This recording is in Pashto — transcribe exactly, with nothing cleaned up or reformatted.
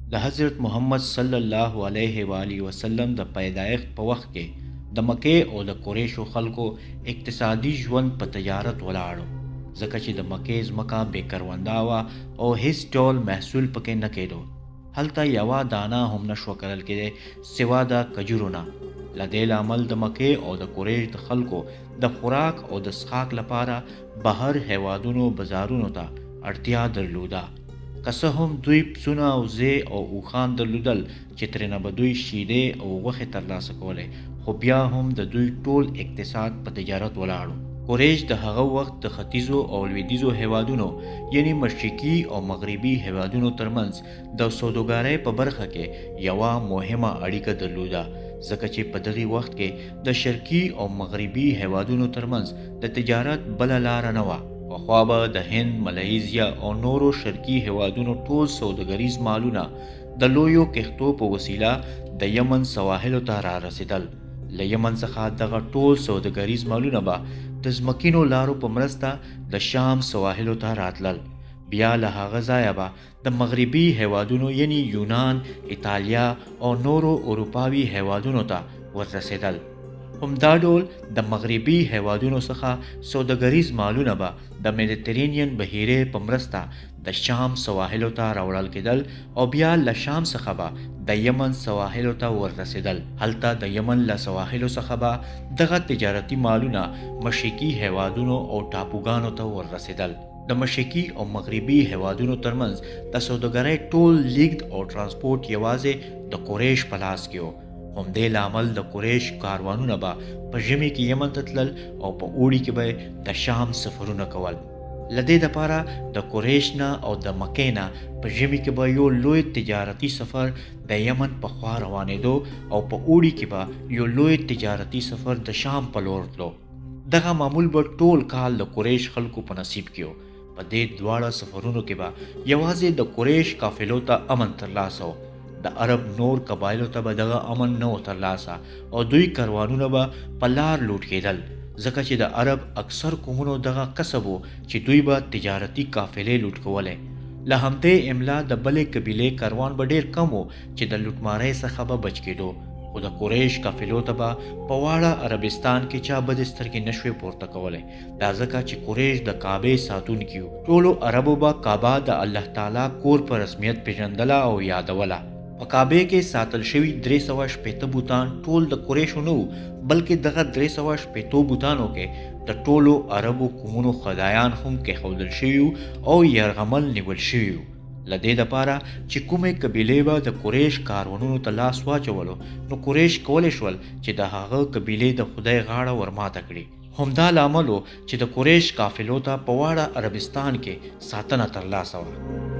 د حضرت محمد صلی الله علیه و آله وسلم د پیدایښت په وخت کې د مکې او د قریشو خلکو اقتصادي ژوند په تجارت ولاړو، ځکه چې د مکې ځمکه بې کرونده وه او هیڅ ډول محصول پکې نه کېدو. هلته یوه دانه هم نشوه کرل کېدی سوا د کجورو نه. له دې لامل د مکې او د قریش د خلکو د خوراک او د څښاک لپاره بهر هیوادونو بازارونو ته اړتیا درلوده. که څه هم دوی پسونه او وزې او اوښان درلودل چې ترېنه به دوی شیدې او غوښې ترلاسه کولې، خو بیا هم د دوی ټول اقتصاد په تجارت ولاړ و. قریش د هغه وخت د ختیځو او لویدیځو هیوادونو یعنی مشرقي او مغربي هیوادونو ترمنځ د سوداګرۍ په برخه کې یوه مهمه اړیکه درلوده، ځکه چې په دغه وخت کې د شرقي او مغربي هیوادونو ترمنځ د تجارت بله لاره نه وه. پخوا به د هند، ملیزیا او نورو شرقي هیوادونو ټول سوداګریز مالونه د لویو کښتو په وسیله د یمن سواحلو ته را رسېدل. له یمن څخه دغه ټول سوداګریز مالونه به د ځمکینو لارو په مرسته د شام سواحلو ته راتلل. بیا له هغه ځایه به د مغربي هیوادونو یعنی یونان، ایتالیا او نورو اروپاوي هیوادونو ته ورسېدل. همدا ډول د مغربي هیوادونو څخه سوداګریز مالونه به د میډیترینین بحیرې په مرسته د شام سواحلو ته راوړل کېدل او بیا له شام څخه به د یمن سواحلو ته ورسېدل. هلته د یمن له سواحلو څخه به دغه تجارتي مالونه مشرقي هیوادونو او ټاپوګانو ته ورسېدل. د مشرقي او مغربي هیوادونو ترمنځ د سوداګرۍ ټول لیږد او ترانسپورټ یوازې د قریش په لاس کې و. همدې لامل د قریش کاروانونه به په ژمي کې یمن ته تلل او په اوړي کې به د شام سفرونه کول. له دې دپاره د قریش نه او د مکې نه په ژمي کې به یو لوی تجارتي سفر د یمن په خوا روانېدو او په اوړي کې به یو لوی تجارتي سفر د شام په لور تلو. دغه معمول به ټول کال د قریش خلکو په نصیب کې و. په دې دواړه سفرونو کې به یوازې د قریش قافلو ته امن ترلاسه و. د عرب نور قبایلو ته به دغه امن نه و ترلاسه او دوی کاروانونه به په لار لوټ کېدل، ځکه چې د عرب اکثر قومونو دغه کسب و چې دوی به تجارتي قافلې لوټ کولې. له همدې املا د بلې قبیلې کاروان به ډېر کم و چې د لوټمارۍ څخه به بچ کېدو، خو د قریش قافلو ته به په واړه عربستان کې چا بدې سترګې نشوې پورته کولی، دا ځکه چې قریش د کعبې ساتونکي وو. ټولو عربو به کعبه د الله تعالی کور په رسمیت پیژندله او یادوله. په کعبې کې ساتل شوي درې سوه شپېته بوتان ټول د قریشو نه وو، بلکې دغه درې سوه شپېتو بوتانو کې د ټولو عربو قومونو خدایان هم کېښودل شوي وو او یرغمل نیول شوي وو. له دې دپاره چې کومې قبیلې به د قریش کاروانونو ته لاس واچولو، نو قریش کولی شول چې د هغه قبیلې د خدای غاړه ورماته کړي. همدا لامل و چې د قریش قافلو ته په واړه عربستان کې ساتنه ترلاسه وه.